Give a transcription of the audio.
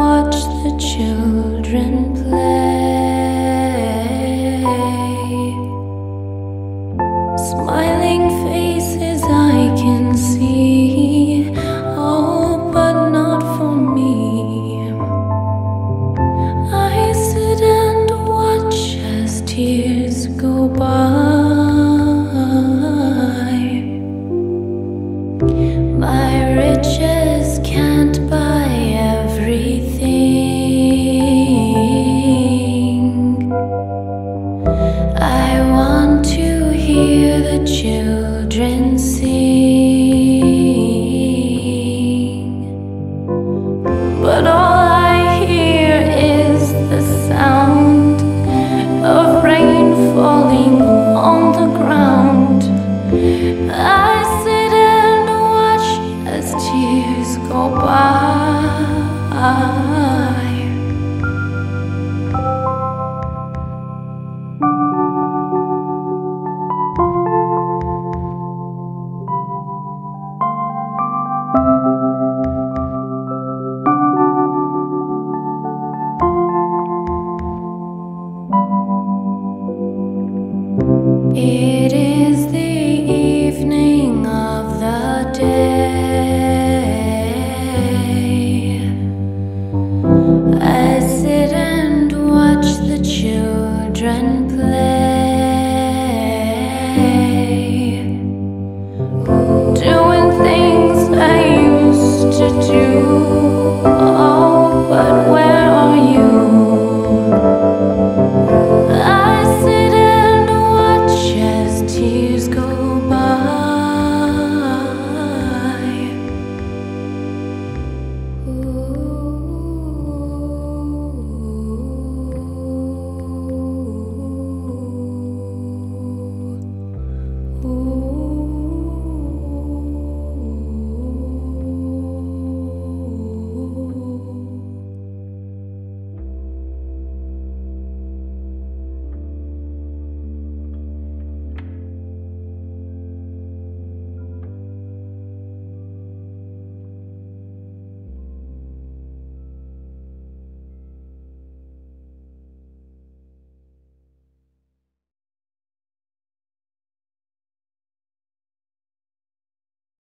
watch the children play. Smiling faces I can see, oh, but not for me. I sit and watch as tears go by. My riches can't buy everything. I want to hear the children sing, but all I hear is the sound of rain falling on the ground. I sit and watch as tears go by. It is the evening of the day. I sit and watch the children play, doing things I used to do. Oh, but where are you? I sit and watch as tears go by. Ooh.